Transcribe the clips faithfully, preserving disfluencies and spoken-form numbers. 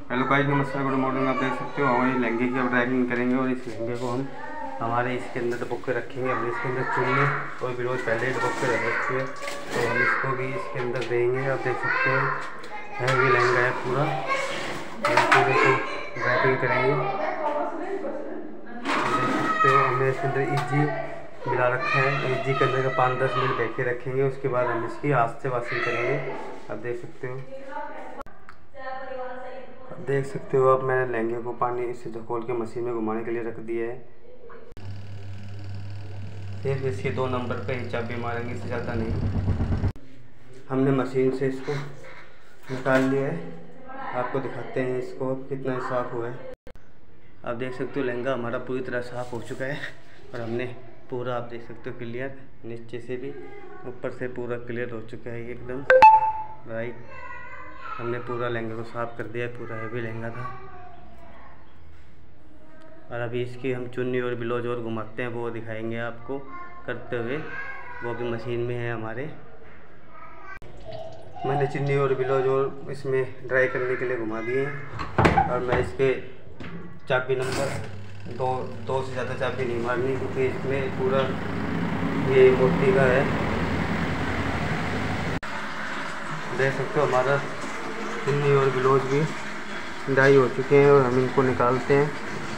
Hello guys, नमस्कार, good morning. आप देख सकते हो हमारे लहंगे की अब ड्राइविंग करेंगे और इस लहंगे को हम हमारे इसके अंदर दबोक के रखेंगे। हमने इसके अंदर चुन्नी और ब्लाउज पहले दबोक के रख रखी है, तो हम इसको भी इसके अंदर देंगे। आप देख सकते हो हैवी लहंगा है पूरा, हम पूरे को ड्राइविंग करेंगे। देख सकते हो हमने इसके अंदर ईजी मिला रखा है। ईजी के अंदर का पाँच दस मिनट बैठ के रखेंगे, उसके बाद हम इसकी हाथ से वॉशिंग करेंगे। आप देख सकते हो देख सकते हो आप मैंने लहंगे को पानी से झकोल के मशीन में घुमाने के लिए रख दिया है। सिर्फ इसके दो नंबर पे ही चाबी मारेंगे, इससे ज़्यादा नहीं। हमने मशीन से इसको निकाल लिया है, आपको दिखाते हैं इसको कितना साफ़ हुआ है। आप देख सकते हो लहंगा हमारा पूरी तरह साफ़ हो चुका है और हमने पूरा, आप देख सकते हो क्लियर, नीचे से भी ऊपर से पूरा क्लियर हो चुका है एकदम राइट। हमने पूरा लहंगे को साफ़ कर दिया है, पूरा हैवी लहंगा था। और अभी इसकी हम चुन्नी और ब्लाउज और घुमाते हैं, वो दिखाएंगे आपको करते हुए, वो भी मशीन में है हमारे। मैंने चुन्नी और ब्लाउज और इसमें ड्राई करने के लिए घुमा दिए हैं। और मैं इसके चाबी नंबर दो दो से ज़्यादा चाबी नहीं मारनी, क्योंकि इसमें पूरा ये मोती का है। देख सकते हो हमारा चुन्नी और ब्लाउज भी डाई हो चुके हैं और हम इनको निकालते हैं।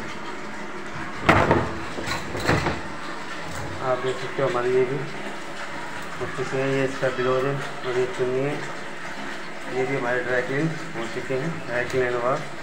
आप देख सकते हो हमारी ये भी हो चुके हैं, ये इसका ब्लाउज है और ये चुन्नी है, ये भी हमारे ड्राई क्लीन हो चुके हैं, ड्राई क्लीन हुआ।